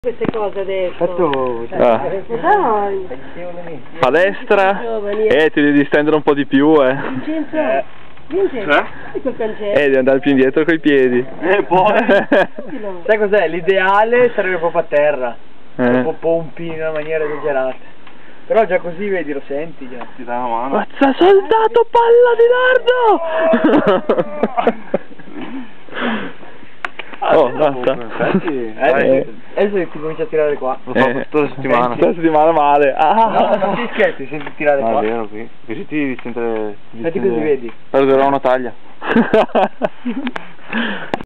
Queste cose adesso. Dai. A destra ti devi distendere un po' di più Vincenzo, Vincenzo, quel cancello. devi andare più indietro coi piedi Poi sai cos'è? L'ideale sarebbe proprio a terra, proprio pompi in una maniera esagerata, però già così vedi, lo senti già, ti dà una mano. Mazza soldato, palla di dardo! Oh, basta. Adesso ti comincia a tirare qua. Lo so, tutta la settimana. Tutta la settimana male. No, non ti scherzi, senti tirare qua. È vero, qui. Così ti senti... Senti così vedi. Perderò una taglia.